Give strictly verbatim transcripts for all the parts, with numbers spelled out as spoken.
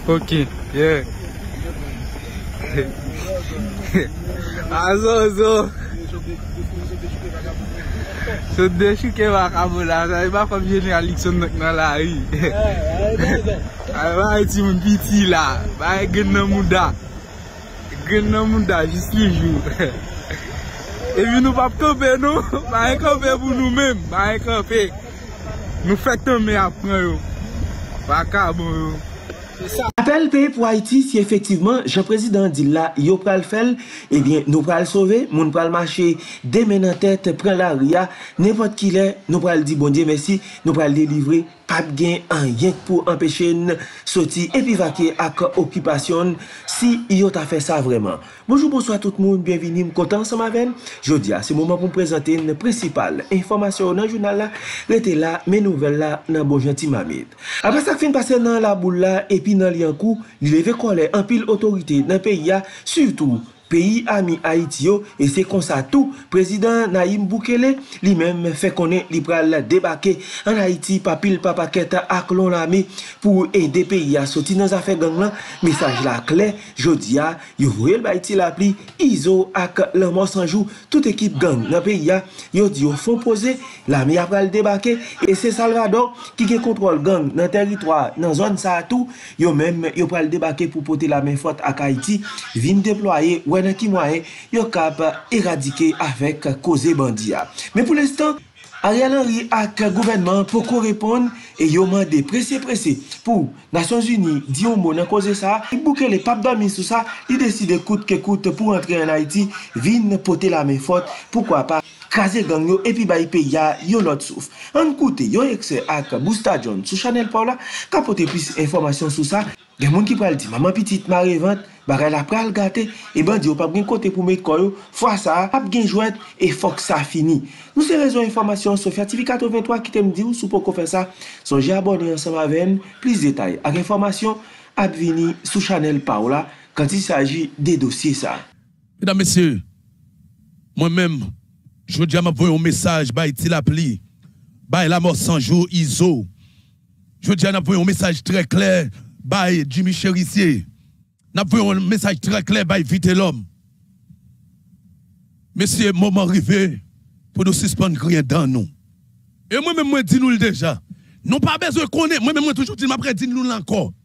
Okay, yeah. Azo, azo. So deixa que vai acabar aí vai para vir a lição na lá aí. Aí vai te um petit lá, vai ganhar muda, ganhar muda juste le jour. Et puis nous pas camper nous, pas camper pour nous-mêmes, pas camper. Nous faisons mais après pas carbone. Appel payé pour Haïti, si effectivement, Jean-Président dit là, yo pral fel, eh bien, nous pral sauver, moun pral marcher, des mains en tête, prend la ria, n'importe qui l'est, nous pral dire bon Dieu merci, nous pral délivrer, pas de gain, rien pour empêcher nous sortir et puis vaquer avec occupation, si yo t'a fait ça vraiment. Bonjour, bonsoir tout le monde, bienvenue, content ensemble avec nous. Je dis, c'est le moment pour me présenter une principale information dans le journal là, restez là, mes nouvelles là, dans bon gentil mamite. Après ça, fin passer dans la boule là, et puis dans l'Yankou, il levé colère en pile autorité dans le pays, surtout pays ami Haïti et c'est comme ça tout président Naïm Boukele lui-même fait connaître li pral débarquer en Haïti pa pile pa paquet ak l'on l'armée pour aider pays à sortir dans affaire gang là message la clair jodi a yo voyé Haïti la pli Izo ak le mort sans jour toute équipe gang dans pays a yo dit au fond poser l'armée a pral débarquer et c'est Salvador qui qui contrôle gang dans territoire dans zone ça tout yo même yo pral débarquer pour porter la main forte à Haïti vinn déployer dans qui moyen yo cap éradiquer avec cause bandia. Mais pour l'instant Ariel Henry ak gouvernement pour qu'on répondre et yo mandé pressé pressé pour Nations Unies di un mot dans cause ça, il bouke les papes dormi sur ça, il décide coûte que coûte pour entrer en Haïti, vinn porter la main forte, pourquoi pas craser gang yo et puis bay pays yo l'autre souffle. En côté yo ex ak Boosta John sur Chanel Paula, capoter plus information sur ça. Gen moun qui pral di maman petite marée vente bagay la pral gâté et bandi ou pas gen côté pour mettre koyo fois ça pas gen jouet et faut que ça fini. Nous c'est raison information Sophia T V quatre-vingt-trois qui t'aime dire ou sou pour faire ça songez abonner ensemble avec plus de détails avec information à venir sous Chanel Paula quand il s'agit des dossiers ça. Mesdames messieurs, moi-même je dis à m'envoyer un message bah il l'appli bah la mort cent jours Izo. Je dis à m'envoyer un message très clair by Jimmy Cherissier. N'a pas un message très clair by Vite l'homme. Monsieur, moment arrivé pour nous suspendre rien dans nous. Et moi-même, moi, dis nous déjà. Nous pas besoin de connaître. Moi-même, moi, toujours, dis m'après, dis nous encore.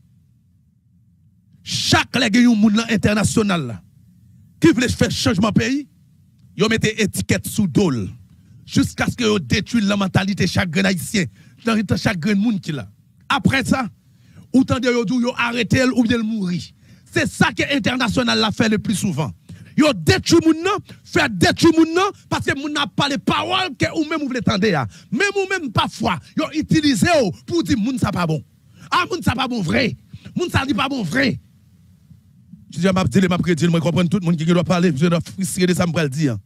Chaque lègue yon moun international là, qui veut faire changement pays, yon mette étiquette sous dol. Jusqu'à ce que yon détruise la mentalité chaque grain haïtien, dans chaque grain monde qui là. Après ça, ou tant de yo yo arrêter ou bien mourir. C'est ça que international l'a fait le plus souvent. Yo détruit moun nan, fait détruire moun nan parce que moun n'a pas les paroles que ou même vous voulez tendre ya. Même ou même parfois, yo utiliser pour dire moun ça pas bon. Ah moun ça pas bon vrai. Moun ça dit pas bon vrai. Je dis m'a dire m'a prédire moi comprendre tout le monde qui doit parler, je dois frustrer de ça me pral dire.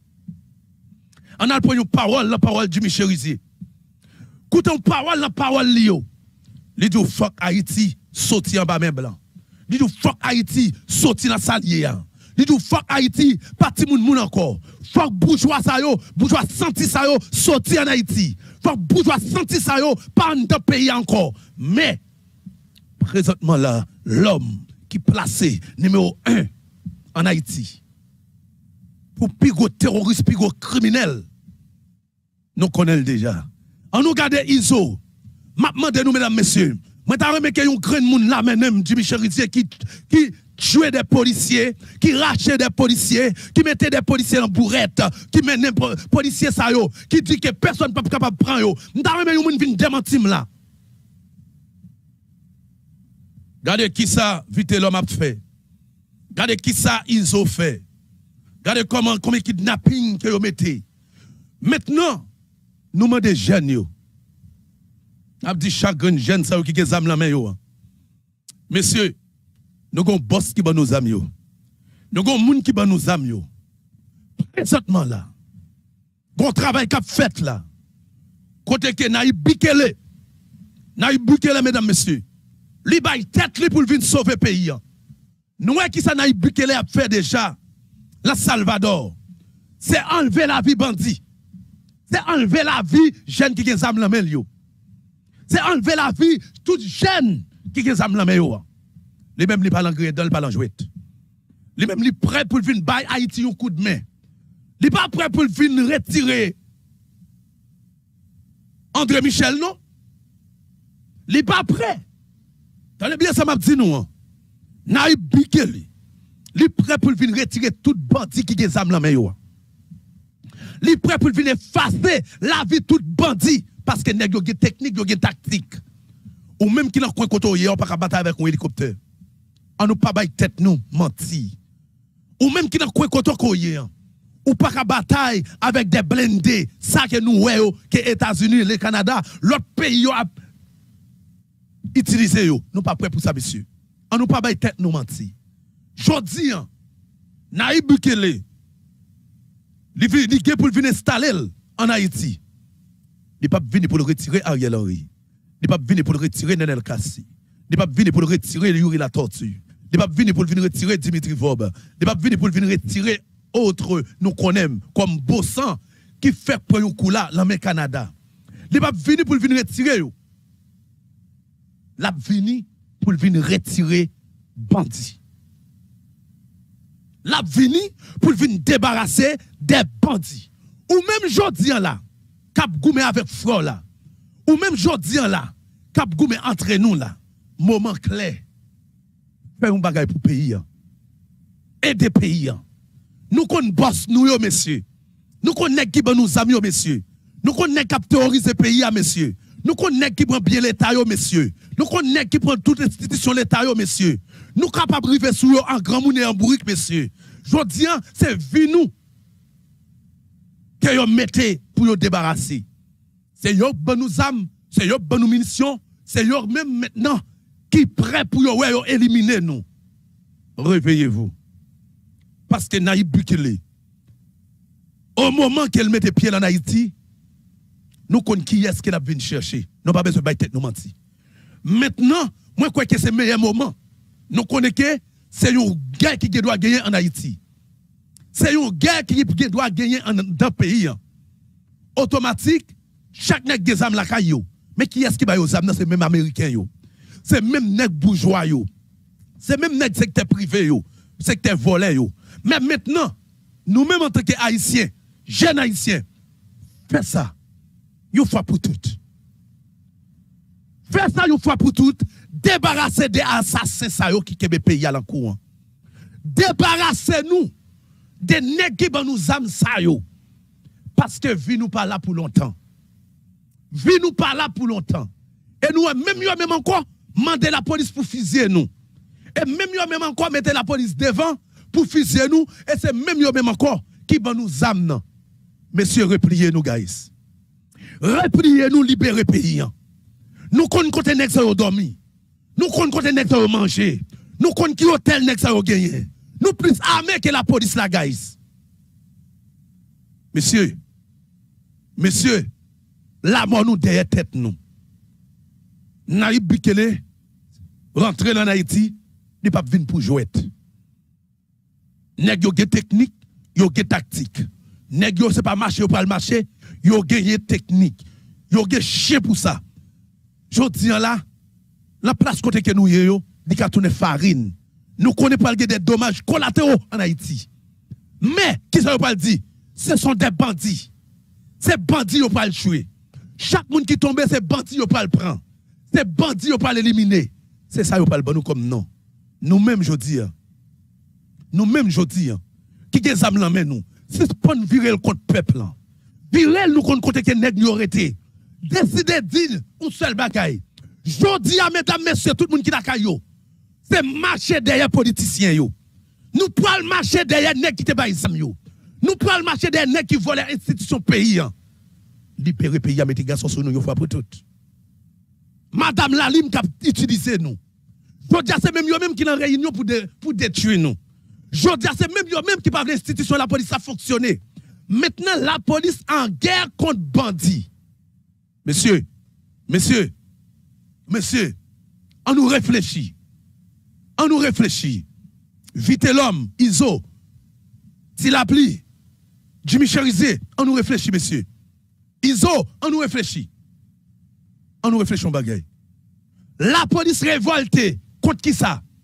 On a pour une parole, la parole du Michel Rizier. Écoutez une parole, la parole Lio. Li dit fuck Haïti, sorti en bas main blanc. Li dit fuck Haïti, sorti dans salier. Li dit fuck Haïti, parti moun moun encore. Fuck bourgeois sa yo, bourgeois senti sa yo, sorti en Haïti. Fuck bourgeois senti sa yo, pas dans pays encore. Mais présentement là, l'homme qui placé numéro un en Haïti pour pigo terroriste, pigo criminel, nous connaissons déjà. On nous garde Izo. M'a demandé nous, mesdames, messieurs, moi, t'as remarqué un grand monde là, même, du Michel Rizier, qui, qui tuait des policiers, qui rachait des policiers, qui mettait des policiers en bourrette, qui menait des policiers ça yo, qui dit que personne n'est pas capable de prendre yo. M'ta remarqué un monde qui vient démentir là. Regardez qui ça, vite l'homme a fait. Regardez qui ça, ils ont fait. Regardez comment, comment kidnapping que yo mettez. Maintenant, nous demandons des jeunes yo. A dit chaque jeune ça qui a la main yo. Messieurs, nous avons un boss qui va nous amis yo. Nous avons un monde qui va nous amis yo. Présentement là. Bon travail qu'a fait là. Côté que Naïb Bukele. Naïb Bukele mesdames messieurs. Li bay tête li pour venir sauver le pays. Nous qui ça Naïb Bukele a fait déjà la Salvador. C'est enlever la vie bandit. C'est enlever la vie jeune qui a la main yo. C'est enlever la vie toute jeune qui est âme la meilleure. Les mêmes, les parlent en gredol, parlent en jouette. Les mêmes, les prêts pour venir bailler Haïti un coup de main. Les pas prêts pour venir retirer André Michel, non? Les pas prêts. T'as bien ça m'a dit nous. Hein? Naïb Bukele. Les prêts pour venir retirer tout bandit qui est âme la main. Les prêts pour venir effacer la vie de tout bandit parce que nèg yo gen technique, yo gen tactique. Ou même qui n'a coin koto hier, on pas bataille avec un hélicoptère. On nous pas bail tête nous menti. Ou même qui n'a coin koto hier, ou pas bataille avec des blindés, ça que nous ouais que États-Unis, le Canada, l'autre pays yo a utilisé yo. Nous pas prêt pour ça monsieur. On nous pas bail tête nous menti. Jodi an, Naïb Bukele, li vini pour venir installer en Haïti. Il pas venir pour le retirer Ariel Henry. Il pas venir pour le retirer Nenel Kassi. Il pas venir pour le retirer Yuri la Tortue. Il pas venir pour le venir retirer Dimitri Vob. Il pas venir pour le venir retirer autres nous connaissons comme Bossan qui fait pour un coup là dans le Canada. Il pas venir pour le venir retirer yo. La vini pour le venir retirer bandits. La vini pour le venir débarrasser des bandits. Ou même jodi là, Cap Goumé avec Fro là. Ou même jodi là, Cap Goumé entre nous là. Moment clair. Faire un bagay pour pays. Aider pays. Nous qu'on boss nous yo messieurs. Nous qu'on nèg qui ban nous amis yo messieurs. Nous qu'on nèg qui terroriser pays messieurs. Nous qu'on nèg qui prend bien l'état yo messieurs. Nous qu'on nèg qui prend toute institution l'état yo messieurs. Nous capable river sur yo en grand moun et en bourrique messieurs. Jodi c'est vi nous que yo mettez pour yo débarrasser. C'est yo ban nous âmes, c'est yo ban nous munitions, c'est yo même maintenant qui prêt pour yo, ouais, yo éliminer nous. Réveillez-vous. Parce que Naïb Bukele, au moment qu'elle mette pied en Haïti, nous connaissons qui est-ce qu'elle a venu chercher. Nous pas besoin de tête nous mentir. Maintenant, moi je crois que c'est le meilleur moment. Nous connaissons que c'est une guerre qui doit gagner en Haïti. C'est une guerre qui doit gagner dans le pays. Automatique, chaque nèg des âmes la caillou. Mais qui est-ce qui va aux âmes? C'est même américain yo. C'est même nèg bourgeois yo. C'est même nèg secteur privé yo, secteur volé yo. Mais maintenant, nous-mêmes en tant qu'Haïtiens, jeunes Haïtiens, faites ça. Une fois pour toutes. Faites ça une fois pour toutes. Débarrassez des assassins ça yo qui kebe pays à l'encours. Débarrassez-nous des nèg qui ban nous âmes ça yo. Parce que vie nous pas là pour longtemps. Vie nous pas là pour longtemps. Et nous même yo même encore mandé la police pour fusiller nous. Et même yo même encore mettez la police devant pour fusiller nous et c'est même yo même encore qui ban nous âmes. Messieurs, repliez nous guys. Repliez nous, libérer pays. Nous connaissons côté nèg ça yo dormi. Nous connaissons côté nèg ça yo manger. Nous connaissons qui hôtel nèg ça yo gagner. Nous plus armés que la police la guys. Messieurs, messieurs, la mort nous derrière tête nous. Naïb Bukele rentrer dans Haïti, il pas venir pour jouer. Nèg yo gen technique, yo gen tactique. Nèg yo c'est pas marcher ou pas le marcher, yo gen technique. Yo gen chien pour ça. Jodi là, la place côté que nous yo, di ka tourner farine. Nous connaissons pas des dommages collatéraux en Haïti. Mais qui ça veut pas dire? Ce sont des bandits. Ces bandits yo pas le tuer. Chaque monde qui tombe, ces bandits yo pas le prendre. Ces bandits yo pas l'éliminer. C'est ça yo pas le bon nous comme non. Nous-mêmes jodi nous-mêmes jodi qui des âmes là nous. C'est pas virer le contre peuple là. Virer nous contre côté que nèg nous arrêté. Décider dire un seul bagaille. Jodi à mesdames messieurs tout le monde qui la caillou. C'est marcher derrière politiciens yo. Nous pral marcher derrière nèg qui te ba exam yo. Nous pral marcher derrière nèg qui volent institution pays. Libérer pays à mettre garçon sur nous une fois pour toutes. Madame Lalim qui a utilisé nous. Jodia c'est même yo même qui dans réunion pour de, pour détruire nous. Jodia c'est même yo même qui par l'institution la police a fonctionné. Maintenant la police en guerre contre bandits. Monsieur, monsieur, monsieur, on nous réfléchit. On nous réfléchit. Vite l'homme, Iso, Tilapli, Jimmy Cherizé, on nous réfléchit, monsieur. Iso, on nous réfléchit. On nous réfléchit en bagaille. La police révoltée contre qui ça?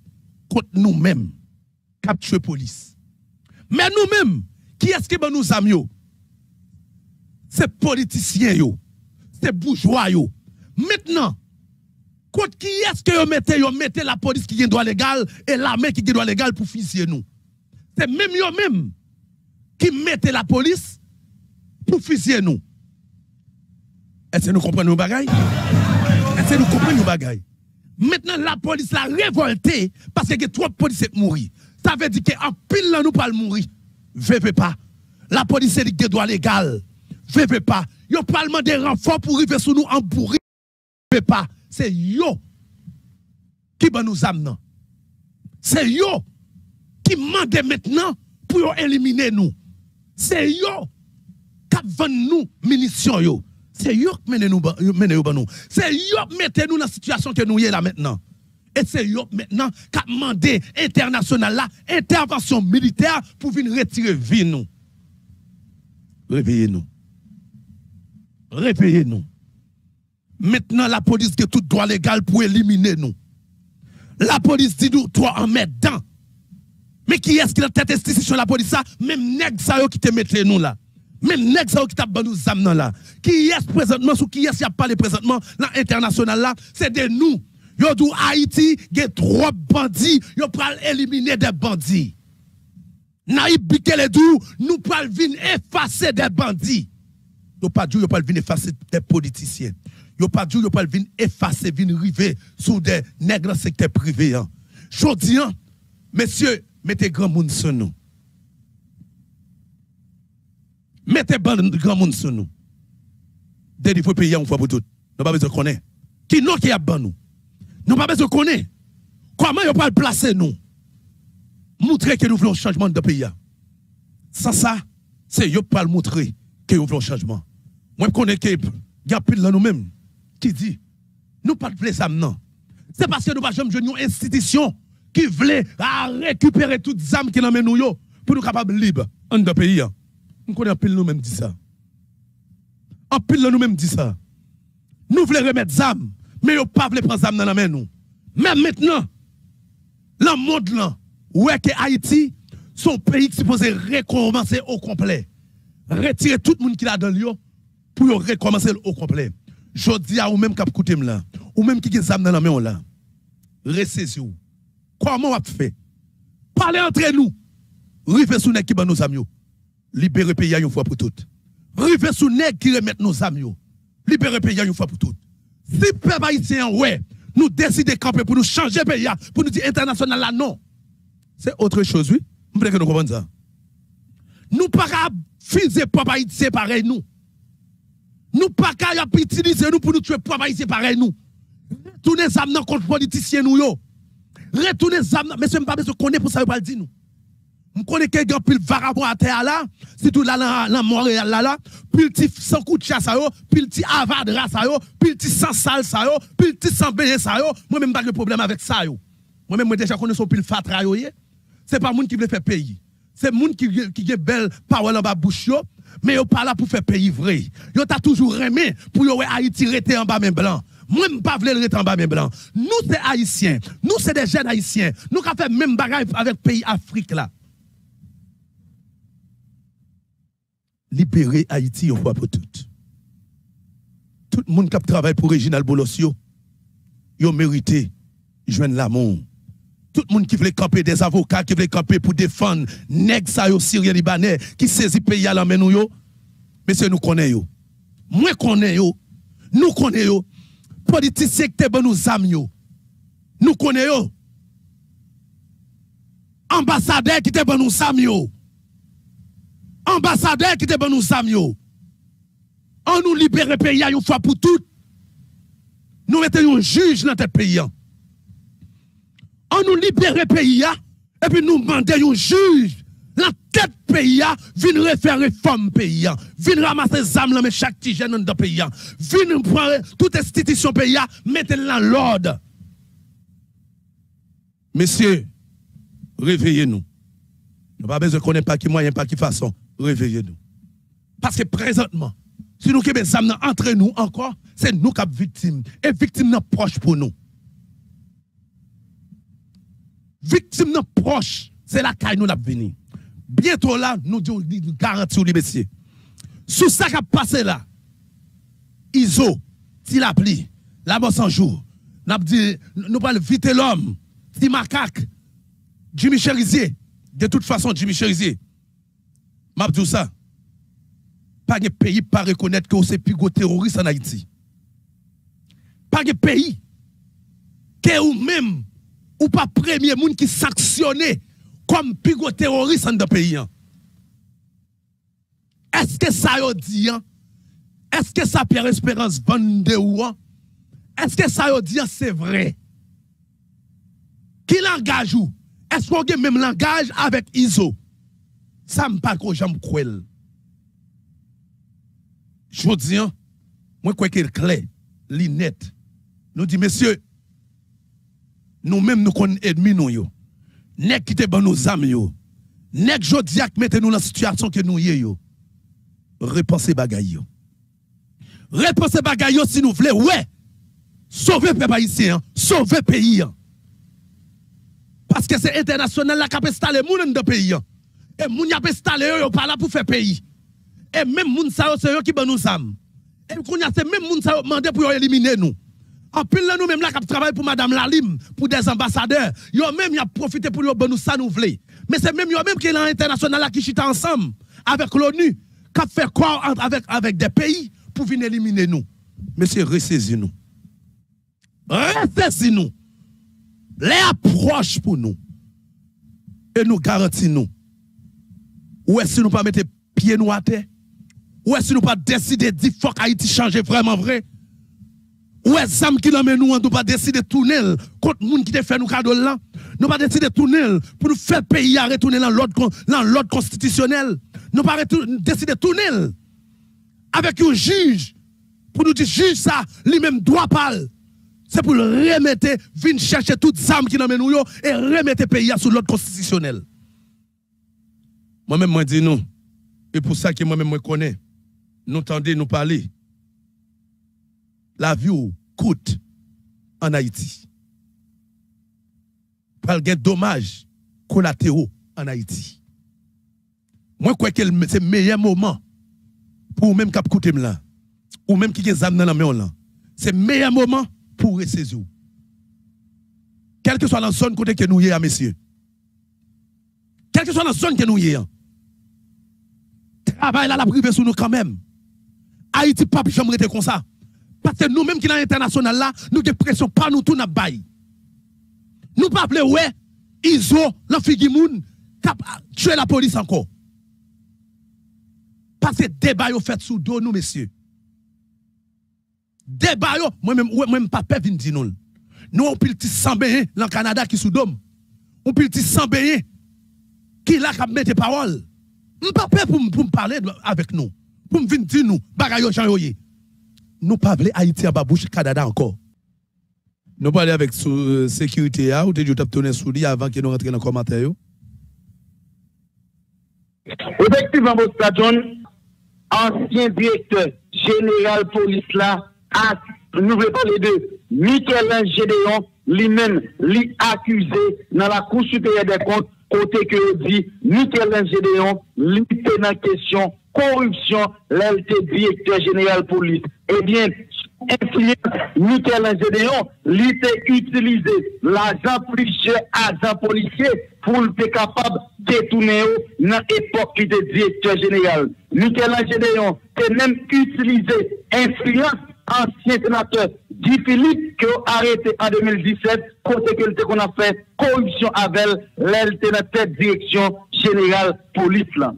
contre nous-mêmes, cap tuer police. Mais nous-mêmes, qui est-ce qui va nous amener? C'est politiciens, c'est bourgeois. Yo. Maintenant, contre qui est-ce que vous mettez, vous mettez la police qui a droit légal et l'armée qui a droit légal pour fusiller nous? C'est même eux-mêmes qui mettent la police pour fusiller nous. Est-ce que nous comprenons nos bagailles? Est-ce que nous comprenons nos bagailles? Maintenant, la police a révolté parce qu'il y a trop de policiers qui mourent. Ça veut dire qu'en pile, là, nous pas mourir. Veuillez pas. La police a dit que droit légal. Veuillez pas. Yo pas demandé renfort pour arriver sur nous en bourri. Veuillez pas. C'est yo qui va nous amener. C'est yo qui mande maintenant pour éliminer nous. C'est yo qui vend nous munitions yo. C'est yo qui mène nous mène nous. C'est yo qui mette nous dans la situation que nous y est là maintenant. Et c'est yo maintenant qui a demandé international là intervention militaire pour venir retirer vie nous. Réveillez-nous. Réveillez-nous. Maintenant la police a tout droit légal pour éliminer nous. La police dit nous toi en mettre dedans. Mais qui est-ce qui a tête institution la police ça? Même nèg ça yo qui te mette nous là. Même nèg ça yo qui t'a ban nous amenant là. Qui est présentement sous qui est qui a parlé présentement dans international là, c'est de nous. Yo dou Haïti, il y a trois bandits, yo pral éliminer des bandits. Naïb Bikele dou, nous pral vin effacer des bandits. Yo pas dou yo pral vin effacer des politiciens. Yo pas dou yo pral vin effacer, vin river sous des nègres secteur privé. Jodi an, messieurs, mettez grand monde sur nous. Mettez grand monde sur nous. Dès qu'il faut payer une fois pour toutes. Nous pas besoin de connaître. Qui non qui a ban nous? Nous pas besoin de connaître. Comment ils pas placer nous? Montrer que nous voulons un changement de pays. Sans ça, c'est eux pas le montrer que nous voulons un changement. Moi je connais que il y a pile là nous-mêmes qui dit nous pas de plaisir non. C'est parce que nous pas jamais une institution qui voulait récupérer toutes les âmes qui nous nous yo pour nous capables libres en de pays. Nous connaissons pile nous-mêmes dit ça. En pile nous-mêmes dit ça. Nous voulons remettre des âmes, mais nous pas voulons prendre des âmes dans la main nous. Mais maintenant, le monde là, où est que Haïti, son pays qui supposé recommencer au complet. Retirer tout le monde qui l'a dans le pour recommencer au complet. Je dis à vous même qui écoutez là, ou même qui a des âmes dans la main là. Ressaisissez-vous. Comment on va faire? Parlez entre nous. Rive sous nèg qui ban nos amis. Libérer le pays une fois pour toutes. Rive sous nèg qui remet nos amis. Libérer le pays une fois pour toutes. Si peuple haïtien, ouais, nous décidons de camper pour nous changer le pays, pour nous dire international là, non. C'est autre chose, oui. Vous voulez que nous comprenions ça? Nous ne pouvons pas fuser peuple haïtien pareil, nous. Nous ne pouvons pas utiliser nous pour nous tuer peuple haïtien pareil, nous. Retournez les âmes contre les politiciens, nous, yo. Retournez les âmes, mais ce n'est pas besoin de connaître pour ça, vous ne dire nous. Je connais quelqu'un qui vagabond à terre là, si tout là dans Montréal là, puis le petit sans coup de chasse ça yo, puis le petit avadra ça yo, puis le petit sans sale ça yo, puis le petit sans beignet ça yo, moi même pas de problème avec ça yo. Moi même moi déjà connais son pile fatra yo, c'est pas moun qui veut faire pays. C'est moun qui qui a belle parole en bas bouche yo, mais yo pas là pour faire pays vrai. Yo t'a toujours aimé pour yo Haïti rester en bas main blanc. Moi, je ne pas vouloir rester en bas, mais blanc. Nous, c'est haïtiens. Nous, c'est des jeunes haïtiens. Nous, qui fait même bagaille avec le pays Afrique là. Libérer Haïti une fois pour toutes. Tout le monde qui travaille pour Réginald Bolosio, il a mérité joindre l'amour. Tout le monde qui veut camper, des avocats qui veulent camper pour défendre nèg sa yo Syrien Libanais qui saisit pays à la main nous yo. Monsieur nous connaissons. Moi connais yo. Nous connaissons. Politiciens qui te ban nous amis yo. Nous connaissons. Ambassadeur qui te ban nous amis yo. Ambassadeur qui te ban nous amis yo. On nous libère le pays une fois pour toutes. Nous mettons un juge dans notre pays. On nous libère le pays et puis nous demandons un juge dans tête pays vient refaire réforme pays. Vient ramasser les âmes dans chaque petit jeune dans le pays. Vient prendre toute institution pays, mettre dans l'ordre. Messieurs, réveillez-nous. Nous n'avons pas besoin de connaître pas qui moyen, pas qui façon. Réveillez-nous. Parce que présentement, si nous avons des âmes entre nous encore, c'est nous qui sommes victimes. Et victimes sont proches pour nous. victime non proche, c'est la caille nous l'a venu. Bientôt là, nous disons garantie les messieurs. Sous ça qui a passé là, I S O, s'il a pris, la bosse en jour, nous dit, nous parlons vite l'homme, petit macaque, Jimmy Cherizier, de toute façon, Jimmy Cherizier, m'a dit ça, pas de pays pas reconnaître que c'est plus gros terroriste en Haïti. Pas de pays que ou même, ou pas premier monde qui sanctionné comme plus gros terroriste dans le pays. Est-ce que ça y dit? Est-ce que ça Pierre Espérance vende ou? Est-ce que ça y dit c'est vrai? Qui langage ou? Est-ce qu'on a même langage avec I S O? Ça me parle que j'aime cruel. Je dis, moi, quoi qu'il est clair, l'inet, nous dit, messieurs, nous-mêmes, nous connaissons ennemis, nous, nek qui te ban nos âmes, yo, nek jodiak mettez nous dans la situation que nous y yo. Repensez bagay yo. Repensez bagay yo si nous voulons, ouais, sauver peuple haïtien, sauver pays. Parce que c'est international la qui a installé moun dans le pays. Et moun y a installé yo pas là pour faire pays. Et même moun sa yo c'est yo qui ban nous âmes. Et kounya c'est même moun sa yo mandé pour éliminer nous. En plus là nous même là qui travaille pour madame Lalim pour des ambassadeurs, yo même y a profité pour yo ban nous ça nous voulons. Mais c'est même yo même qui est international là qui chita ensemble avec l'ONU qui fait quoi avec avec des pays pour venir éliminer nous. Monsieur ressaisis nous. Ressaisis nous. Les approches pour nous. Et nous garantissons nous. Ou est-ce que nous pas mettre pied nous à terre? Ou est-ce que nous pas décider de dire faut qu'Haïti change vraiment vrai? Ou est-ce que qui nous nous nous pas décider de tourner contre les gens qui te fait nous cadeau là? Nous pas décider de tourner pour nous faire pays à retourner dans l'ordre dans l'ordre constitutionnel. Nous pas décider de tourner avec un juge pour nous dire juge ça lui-même doit parler. C'est pour le remettre, venir chercher toutes les âmes qui nous nous et remettre le pays sous l'ordre constitutionnel. Moi-même, moi dis non. Et pour ça que moi-même, moi connais. Nous tendez nous parler. La vie coûte en Haïti. Pour le dommage collatéraux en Haïti. Moi, je crois que c'est le meilleur moment pour même cap coûter là. Ou même qui est âme dans la main là. C'est le meilleur moment pour ressaisir. Quelle que soit la zone côté que nous y est, messieurs. Quelle que soit la zone que nous y est. Travail là, la privé sur nous quand même. Haïti, pas jamais été comme ça. Parce que nous-mêmes qui sommes international là, nous avons pression pas nous tout n'a bail. Nous pas appelé ouais, I S O, l'Anfigimoun, cap tuer la police encore. Parce que débat yo fait sous dos nous messieurs. Débat yo, moi-même moi-même pas peur vinn dire nous. Nous on pile petit sans bain dans le Canada qui sous dôme. On pile petit sans bain qui là qui mettre parole. On pas peur pour pour parler avec nous. Pour venir dire nous bagay yo jan yo yé. Nous pas vle Haïti en babouche Canada encore. Nous parler avec euh, sécurité ou te dit t'a tourner sous lui avant que nous rentrions dans commentaire yo. Effectivement, Bosta John, ancien directeur général police là, a, nous voulons parler de Michel-Ange Gédéon, lui-même, lui accusé dans la Cour supérieure des comptes, côté que dit Michel-Ange Gédéon, lui était dans question corruption, là, il était directeur général police. Eh bien, influence Michel-Ange Gédéon, lui était utilisé l'argent plus cher agent policier pour être capable de détourner dans l'époque qui était directeur général. Michel-Ange Gédéon a même utilisé influence ancien sénateur Guy Philippe qui a arrêté en deux mille dix-sept, côté que qu'on a fait corruption avec elle, était dans cette direction générale police là.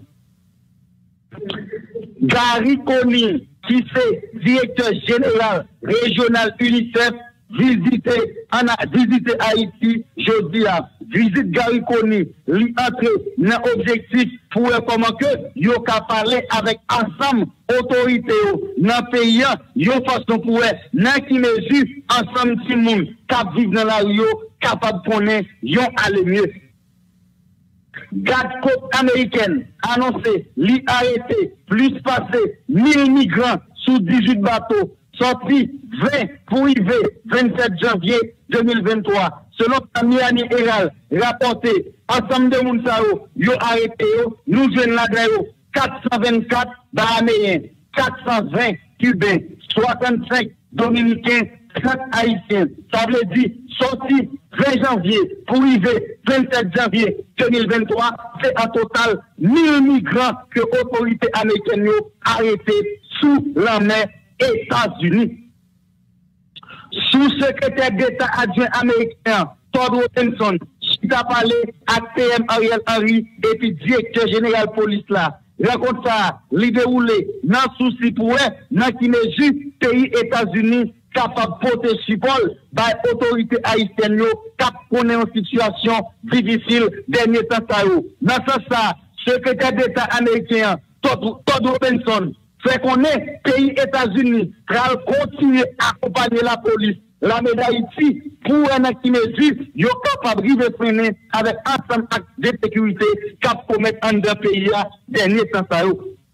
Gary Conny, qui est directeur général régional UNICEF, visité en a visité Haïti jeudi à visite Gary Conny, lui entrer dans objectif pour comment que yo ka parler avec ensemble autorité dans pays yo façon pour dans qui mesure ensemble tout le monde cap vivre dans la rue capable connaître yo aller mieux. Garde côte américaine annoncé li arrêté plus passé mille migrants sous dix-huit bateaux sortis vingt pour arriver vingt-sept janvier deux mille vingt-trois. selon Tamiani Héral, rapporté, ensemble de Mounsao, yo arrêté, nous venons là-dedans, quatre cent vingt-quatre Bahaméens, quatre cent vingt Cubains, soixante-cinq Dominicains, trente Haïtiens. Ça veut dire, sorti vingt janvier pour arriver vingt-sept janvier deux mille vingt-trois, c'est en total mille migrants que l'autorité américaine a arrêtés sous la mer États-Unis. Sous-secrétaire d'État adjoint américain, Todd Robinson, qui a parlé à P M Ariel Henry et puis directeur général police là. Rencontre ça, li déroulé, dans souci pour eux, dans qui n'est juste pays États-Unis capable de porter support par l'autorité haïtienne cap connaît une situation difficile dernier temps ça. Dans ce sens, secrétaire d'État américain Todd Robinson fait qu'on est pays États-Unis va continuer à accompagner la police, l'armée d'Haïti pour un acte mesure, ils sont capables de freiner avec ensemble acte de sécurité cap commettre en deux pays dernier temps ça.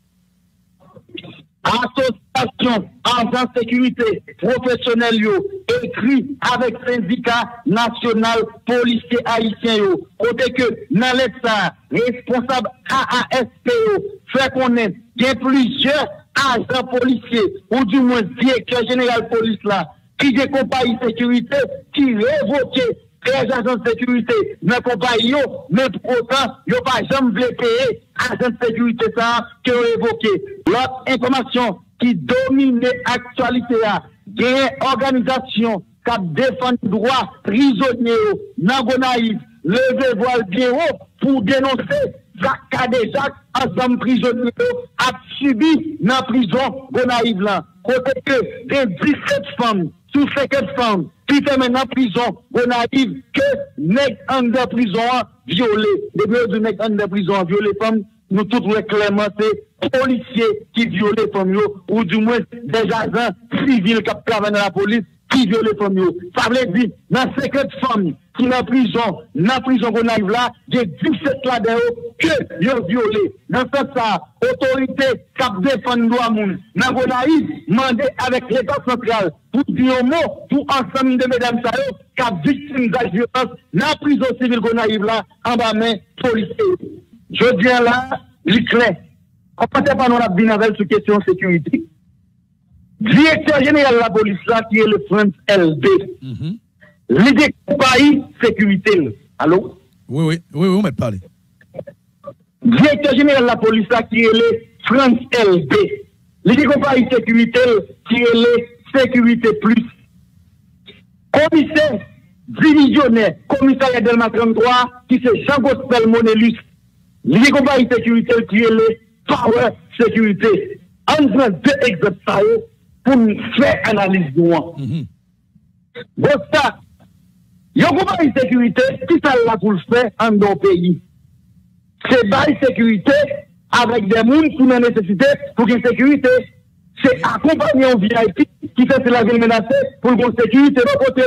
Association agents sécurité professionnels écrit avec syndicat national policier haïtien côté que dans l'état responsable A A S P fait connaître qu'il y a plusieurs agents policiers ou du moins directeur général police là qui des compagnies de sécurité qui révoquaient les agents de sécurité mais compagnie mais pour autant ils n'ont pas jamais payé agents de sécurité ça qui ont évoqué. L'autre information qui domine l'actualité là, il y a une organisation qui défend le droit prisonnier dans Gonaïve, lever voile bien haut pour dénoncer Jacques déjà ensemble prisonniers a subi dans la prison Gonaïve là. Côté que des dix-sept femmes, sous cinquante femmes, qui fait maintenant prison Gonaïve, que nèg en de prison violé. Depuis que nèg en de prison violé femmes, nous tous clairement c'est policiers qui violent les femmes, ou du moins des agents civils qui travaillent dans la police qui violent les femmes. Ça veut dire, dans cinquante femmes qui sont en prison, dans la prison qu'on arrive là, il y a dix-sept là-dedans que ils ont violé. Dans ce sens, autorité qui défend le droit moun, dans Gonaïve, mandé avec l'État central pour dire un mot pour ensemble de mesdames qui sont victimes de violence dans la prison civile qu'on arrive là, en bas main policiers. Je dis là, il est clair. On ne peut pas nous la avec sur question de sécurité. Directeur général de la police là, qui est le France L B. Mm-hmm. L'idée compagnie sécurité. Allô? Oui, oui, oui, oui, on m'a parlé. Directeur général de la police là, qui est le France L B. L'idée compagnie sécurité, qui est le sécurité plus. Commissaire divisionnaire, commissariat Delma trente-trois, qui c'est Jean-Gospel Monelus. L'idée compagnie sécurité, qui est le Power Sécurité. On prend deux exemples pour faire analyse de moi. Bon, ça, il y a une compagnie sécurité, qui ça là pour le faire en nos pays? C'est bail sécurité avec des gens qui ont nécessité pour une sécurité. C'est accompagner un V I P qui fait la ville menacée pour une sécurité de côté.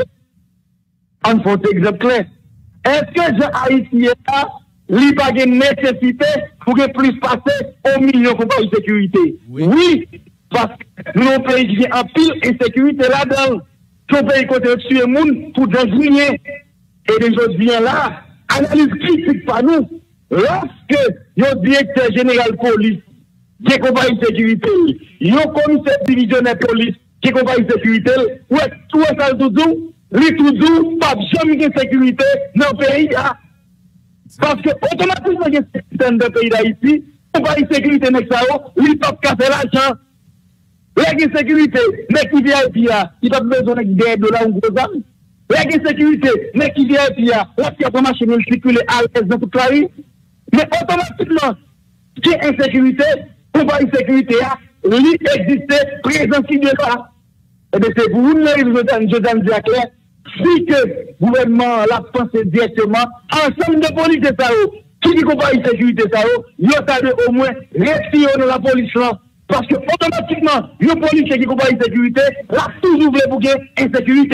On fait un exemple clair. Est-ce que j'ai haïtien là? Il n'y a pas de nécessité pour que plus passer au million de compagnies de sécurité. Oui. oui, parce que nos pays qui vient en pile insécurité là-dedans. Nos pays qui ont tué les gens pour désigner. Et les gens viennent là, analyse critique par nous. Lorsque le directeur général police, qui est compagnie de sécurité, le commissaire divisionnaire police, qui est compagnie de sécurité, ou est tout ça tout doux, lui tout doux, pas jamais de sécurité dans le pays. Parce que automatiquement, il y a un système de pays d'Haïti, on va y sécurité, mais ça, il peut casser l'argent. La sécurité, mais qui vient et puis, il n'a pas besoin de des dollars ou gros armes. La sécurité, mais qui vient et puis, là, qui a pas machine, il circule à l'aise dans toute la rue. Mais automatiquement, qui est insécurité, on va y sécurité, il existe, présent qui est là. Et bien, c'est pour vous, je donne dire clair. Si que le gouvernement l'a pensé directement, ensemble de police de ça, qui dit qu'on va y sécurité ça, il y a au moins réactionner la police là. Parce que automatiquement, le policier qui va y sécurité, l'a toujours voulu pour qu'il y ait insécurité.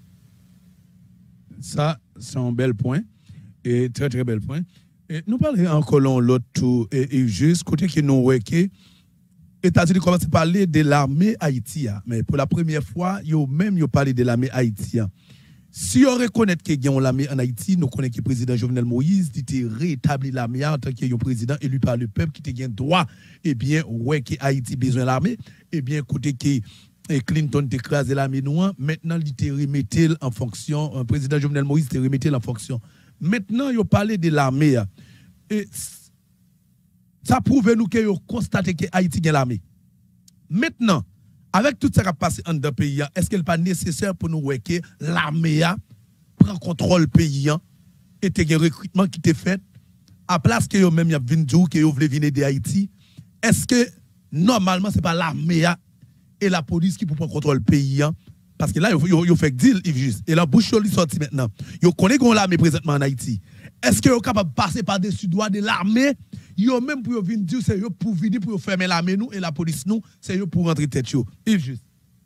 Ça, c'est un bel point. Et très très bel point. Et nous parlons encore l'autre tout, et, et juste côté qui nous voit que États-Unis commencent à parler de l'armée haïtienne. Mais pour la première fois, ils ont même parlé de l'armée haïtienne. Si on reconnaît qu'il y a l'armée en Haïti, nous connaissons que le président Jovenel Moïse a rétabli l'armée en tant que président élu par le peuple qui a droit, et bien, ouais, que Haïti a besoin de l'armée, et bien, côté que Clinton a écrasé l'armée noire, maintenant, il a remetté en fonction, le président Jovenel Moïse a remetté en fonction. Maintenant, il a parlé de l'armée. Et ça prouve nous que vous constatez que Haïti a l'armée. Maintenant, avec tout ça qui a passé dans le pays, est-ce qu'il n'est pas nécessaire pour nous voir que l'armée prend contrôle du pays et qu'il y a un recrutement qui est fait à place que vous même y a vingt jours que vous voulez venir de Haïti? Est-ce que normalement ce n'est pas l'armée et la police qui prend contrôle du pays? Parce que là, vous faites deal, juste. Et la bouche est sortie maintenant. Vous connaissez qu'on l'armée présentement en Haïti. Est-ce que vous êtes capable de passer par-dessus droit de l'armée? Yo même pour venir dire c'est yo pour venir pour fermer l'armée nous et la police nous, c'est yo pour rentrer tête yo. Il juste.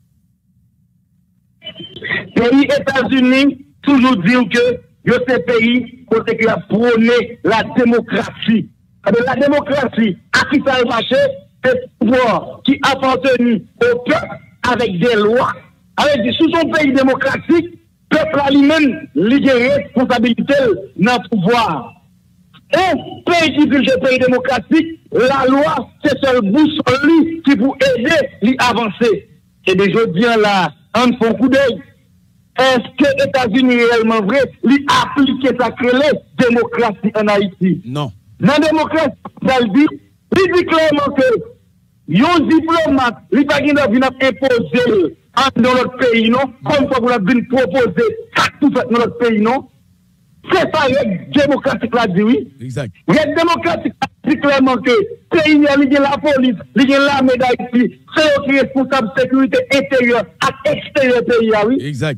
Pays États-Unis toujours dire que yo c'est pays côté qui a prôné la démocratie. La démocratie, à qui ça a marché, c'est pouvoir qui appartenu au peuple avec des lois. Avec des sous son pays démocratique, peuple lui-même, il a responsabilité dans le pouvoir. Un pays qui dirige le pays démocratique, la loi, c'est seul boussole qui pour aider à avancer. Et déjà, je dis là, on fait un coup d'œil. Est-ce que les États-Unis réellement vrai, lui appliquer sa créée démocratie en Haïti? Non. Dans la démocratie, ça le dit, il dit clairement que yon diplomate, il pas qui venir imposer dans notre pays, non? Comme quoi vous l'avez proposer ça tout fait dans notre pays, non? C'est ça, règle démocratique là dit oui. Exact. Règle démocratique dit clairement que le pays, il y a la police, il y a l'armée d'Haïti, c'est eux qui sont responsables de la sécurité intérieure et extérieure du pays, oui. Exact.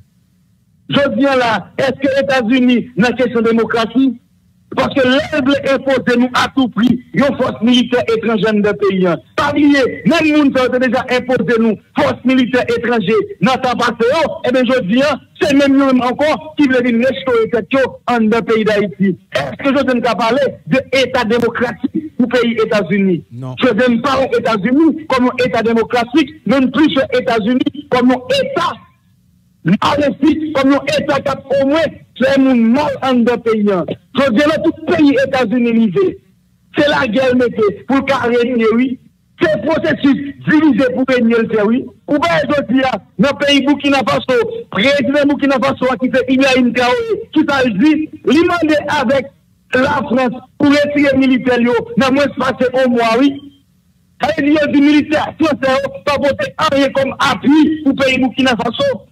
Je viens là, est-ce que les États-Unis, dans la question de démocratie, parce que l'aigle impose nous à tout prix, une force militaire étrangère dans le pays. Pas oublier, même les gens qui ont déjà imposé nous, force militaire étrangère dans ta passé, eh bien je dis, c'est même nous encore qui veulent venir restaurer cette chose dans le pays d'Haïti. Est-ce que je ne pas parler de l'État démocratique pour le pays États-Unis? Non. Je ne parle aux États-Unis comme un État démocratique, même plus aux États-Unis comme un État maléfique, comme un État qui a au moins c'est mon mal en deux pays. Je dis là, tout pays États-Unis livré. C'est la guerre, mettez, pour régner, oui. C'est le processus divisé pour régner, oui. Ou bien, je dis là, dans le pays Burkina Faso, président Burkina Faso qui fait Ibrahim Traoré, qui t'a dit, il demande avec la France pour retirer les militaires, dans moins passé un mois, oui. Ça veut dire que les militaires français pas voter rien comme appui pour le pays Burkina Faso.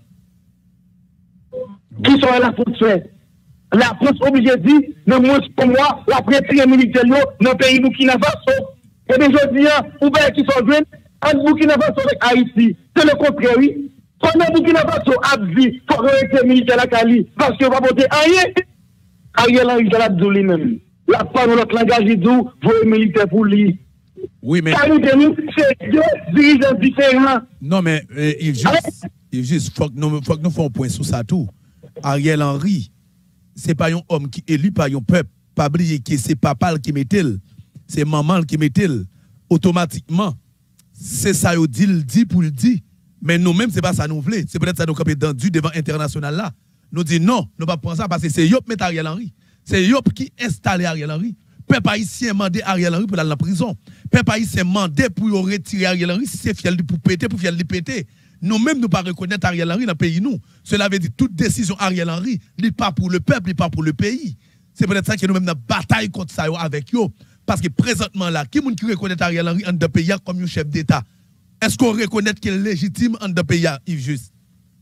Qui sont là pour faire? La France obligée de dire, non, moi, pour moi, la prétrie militaire dans le pays Burkina Faso. Et bien, je dis, ou bien qui sont jeunes, entre Burkina Faso avec Haïti. C'est le contraire, oui. Pendant Burkina Faso a dit, il faut arrêter militaire à Cali, parce qu'il va voter rien. Ariel Henry, il a dit lui-même. La part de notre langage, il dit, vous militaire pour lui. Oui, mais. C'est deux dirigeants différents. Non, mais euh, il juste, il juste, faut que nous, faut que nous fassions un point sur ça tout. Ariel Henry, c'est pas un homme qui est élu par un peuple. Pas oublier que c'est papa qui met c'est maman qui met automatiquement. C'est ça qu'il dit, dit pour le dire. Mais nous-mêmes, c'est pas ça nous voulons. C'est peut-être ça nous camper dans du devant international là. Nous disons non, nous ne pas prendre ça parce que c'est Yop qui met Ariel Henry. C'est Yop qui installe Ariel Henry. Peuple haïtien mandé Ariel Henry pour aller en prison. Peuple haïtien mandé pour retirer Ariel Henry si c'est fiel pour péter, pour fiel de péter. Nous-mêmes, nous ne pas reconnaître Ariel Henry dans le pays, nous. Cela veut dire toute décision Ariel Henry n'est pas pour le peuple, n'est pas pour le pays. C'est peut-être ça que nous-mêmes, nous bataille contre ça avec eux. Parce que présentement, là, qui est-ce qui reconnaît Ariel Henry en deux pays comme un chef d'État? Est-ce qu'on reconnaît qu'il est légitime en deux pays, Yves Juste?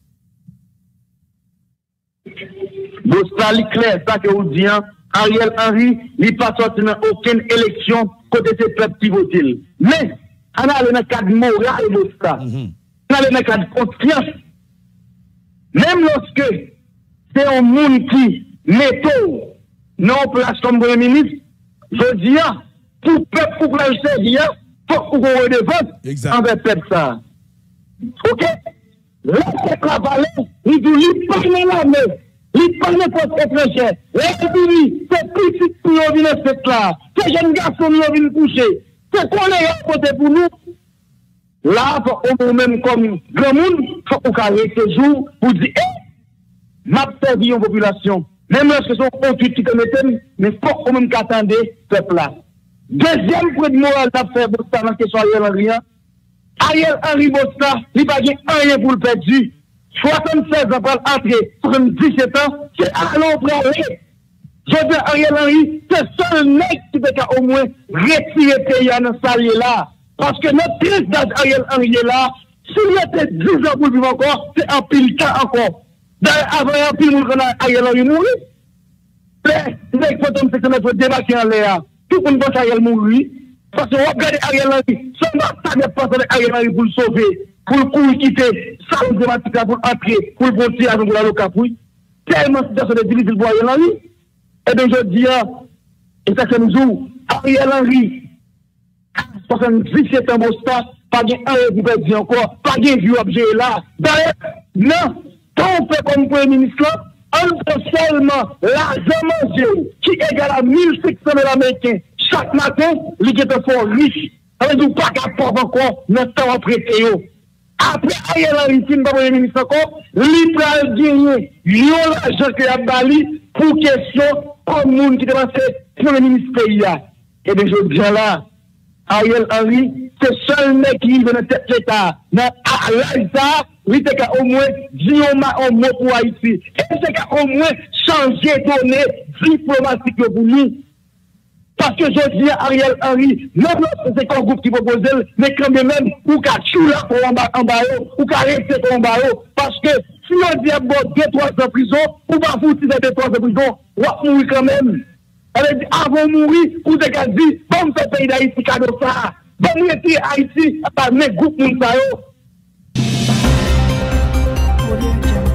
Bon, ça est clair, ça que vous dites, Ariel Henry n'est pas sorti dans aucune élection côté ces peuples qui votent. Mais, on a le cadre moral de ça. On a le cadre de confiance. Même lorsque c'est un monde qui met non place comme premier ministre, je dis, pour le peuple, pour le servir, il faut qu'on redevance envers le peuple. Ça. Ok? Laissez travailler, il dit, il parle dans l'armée, il parle de poste étranger. République, c'est petit pour nous venir cette là. C'est jeunes garçons qui viennent coucher. C'est qu'on est à côté pour nous. Là, on même comme grand monde, il faut qu'on arrête ce jour pour dire, eh, m'a servi une population. Même lorsque son conduite qui commettent, mais faut quand même qu'attendre peuple là. Deuxième point de morale qu'a fait Bosta dans la question Ariel Henry. Ariel Henry Bosta, il n'a pas rien pour le perdre. soixante-seize ans pour entrer, soixante-dix-sept ans, c'est à l'ombre. Je dis Ariel Henry, c'est seul mec qui peut au moins retirer le pays dans ce salaire là. Parce que notre président Ariel Henry est là, s'il était dix ans pour vivre encore, c'est un pile cas encore. D'ailleurs, avant un pile, Ariel Henry mourit. Mais, il faut que c'est notre débarquer en l'air. Tout le monde pense Ariel mourir. Parce que regardez Ariel Henry, ça ne va pas passer avec Ariel Henry pour le sauver, pour le coup quitter, ça nous démarque pour entrer, pour le porter avec la locapouille. Tellement de situation est difficile pour Ariel Henry. Et bien, je dis, et ça c'est nous, Ariel Henry, soixante-dix-sept ans, Bosta, pas de un pour perdre encore, pas de vieux objet là. D'ailleurs, non, quand on fait comme Premier ministre là, on peut seulement l'argent mangé qui égale à mille six cents dollars américains chaque matin, il est fort riche. Ça veut dire pas capable encore, notre temps prêté. Après Ariel Henry, si nous pas Premier ministre encore, il peut gagner l'argent que a bali pour question comme monde qui dépasse Premier ministre pays. Et bien, je dis là, Ariel Henry, c'est seul mec qui vient de tête l'État. Mais à l'État, il a au moins dit un mot pour Haïti. Et il a au moins changé de données diplomatiques pour nous. Parce que je dis à Ariel Henry, même c'est un groupe qui propose, mais quand même, ou qu'à tuer pour en bas, ou qu'à rester pour en bas. Parce que si on dit à deux, trois ans de prison, ou pas foutre deux, trois ans de prison, on va mourir quand même. Elle dit, avant de mourir, vous avez dit, bon, ce pays d'Haïti, cadeau ça. Bon, nous étions Haïti, à part mes groupes, nous, ça.